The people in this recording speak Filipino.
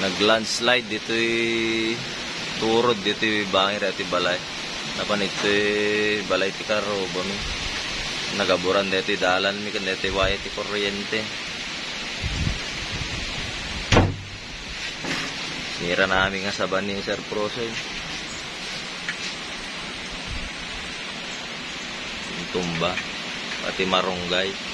Nag-landslide dito turod dito bangir at balay. Napan ito balay ti karo bami. Nagaburan dito dalan mi kan dito waya ti kuryente. Sira namin nga saban ni Sir Prosoy. Tumba pati marunggay.